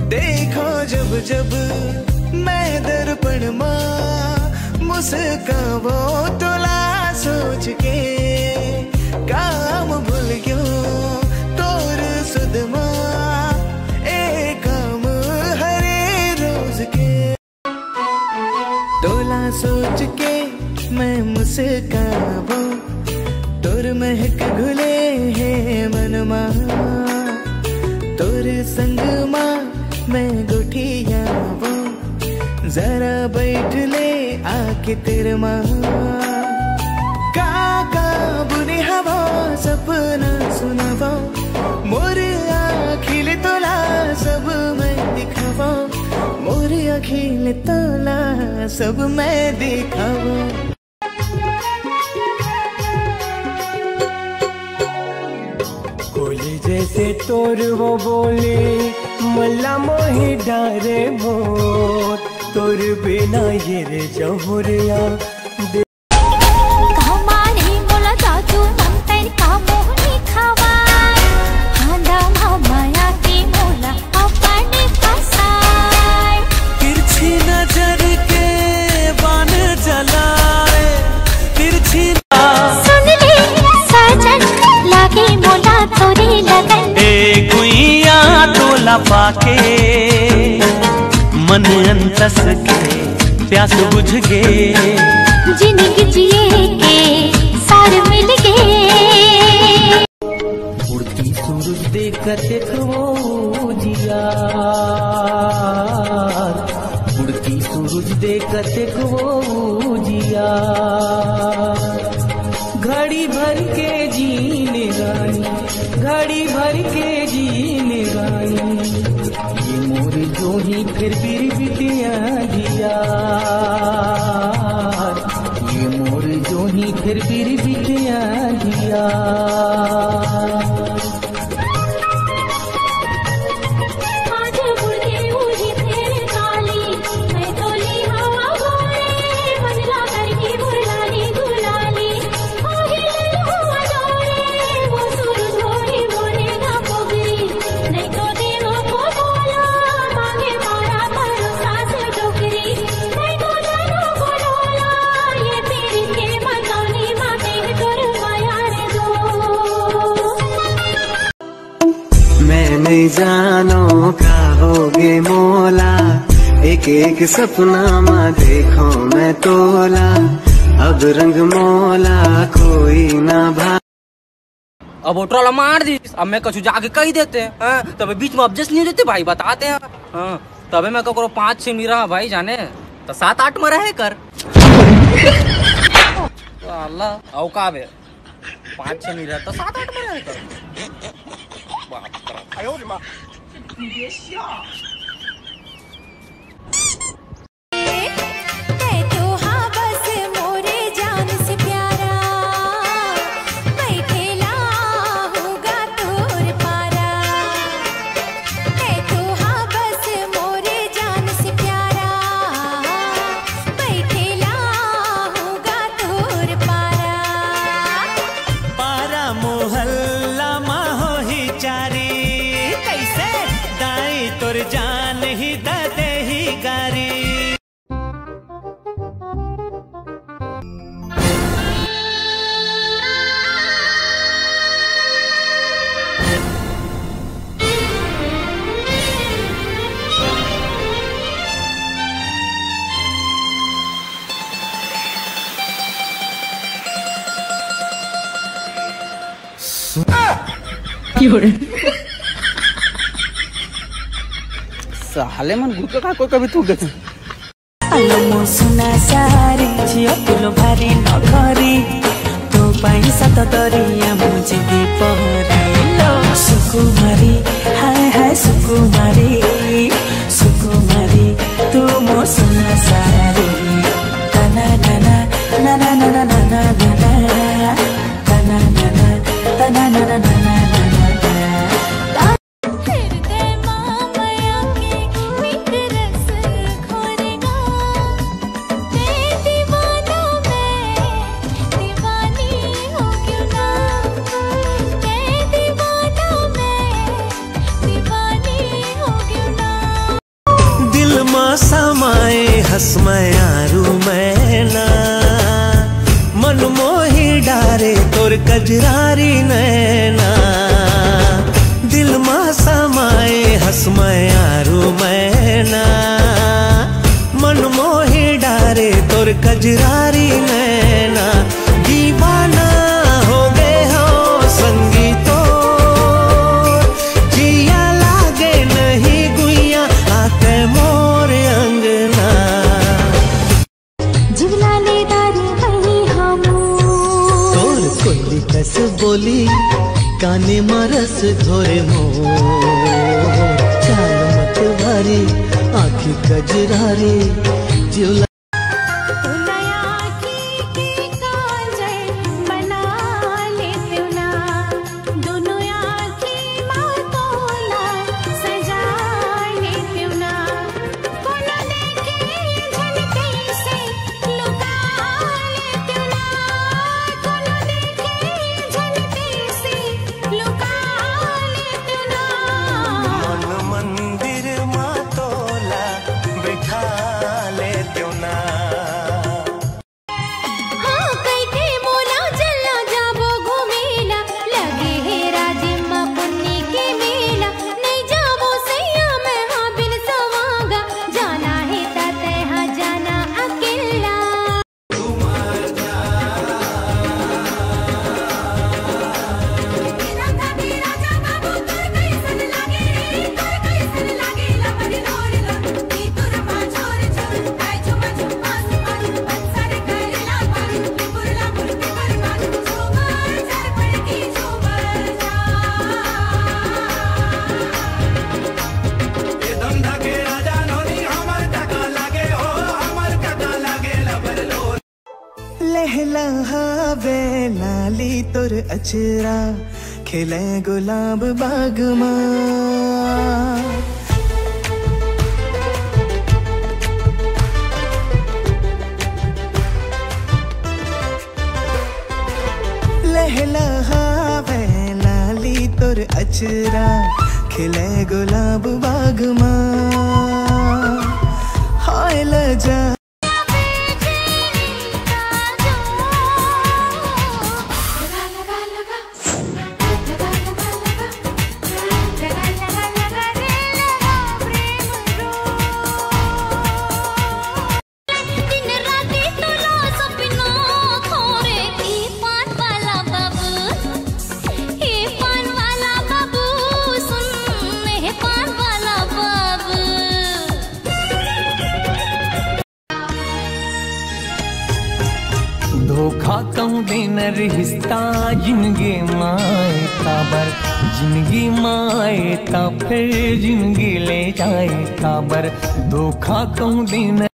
देखो जब जब मैं दर्पण मां मुस्कावो तोला सोच के काम भूल गयो तोर सुदमा ए काम हरे रोज के तोला सोच के मैं मुस्कावो तोर महक घुले है मनमा तोर संग मां मैं गुठिया वो जरा बैठ ले आके तेरे माँ काका बुने हवा सपना सुनावा मोर आखिल तोला सब मैं दिखावा मोर आखिल तोला सब मैं दिखावा। कोली जैसे तोर वो बोले मल्ला मोहे डारे मोर तोर बिना ये रे जहुरिया तिरछी नजर के बान जलाए तिरछी सुन ले सजन लागे मोला तोरी लगन ए गुइया तोला पाके मन अंतस के प्यास बुझ गे जिंदगी जिए के सार मिल गए। उड़ती सूरज देखत देखो जिया उड़ती सूरज देखत देखो जिया घड़ी भर के जीने गानी घड़ी भर के जीने गानी ये मोर जो ही फिर बिटिया दिया ये मोर जो ही फिर बिटिया दिया। नहीं जानो का होगे मोला एक एक सपना माँ देखो मैं तोला अब रंग मोला कोई ना भा। अब ट्रोला मार दी अब मैं कछु जाके कही देते हैं तब बीच में एडजस्ट नहीं देते भाई बताते हैं तबे मैं करो 5 से नहीं रहा भाई जाने तो 7-8 में रहे कर तो अल्लाह औकाब है 5 से नहीं रहा तो 7-8 में रहे कर।哎呦我的妈！你别笑。 जान ही दे ही गारी साले मन गुटका का कोई कभी तू देते आलो सुना सारी झियो तुलो भारी नखरी तो पाई सत दरिया मुझे दीपहरी लो सुकुमारी हाय हाय सुकुमारी सुकुमारी तू मो सुना सारी तना तना ना ना ना ना ना ना ना तना तना तना ना ना ना ना दीवानी हो हसमयारू मैना मन मोही डारे तोर कजरारी नैना दिल मा समाए हसमयारू मैना मन मोही डारे तोर कजरारी नैना दीवाना हो गए हो संगीतो जिया लागे नहीं गुइया आके मोर अंगना जिगलाले दारी वही हमू तोर कोली कस बोली काने मरस धोरे मोर चाल मत भारी आँखी कजरारी जिवला लहलावे लाली तोर अचरा खिले गुलाब बाग मां लहलावे लाली तोर अचरा खिले गुलाब बाग मां हाय लजा धोखा कहूँ दिन रिश्ता जिंदगी माए काबर जिंदगी माए ता फिर जिंदगी ले जाए काबर धोखा कहूँ दिन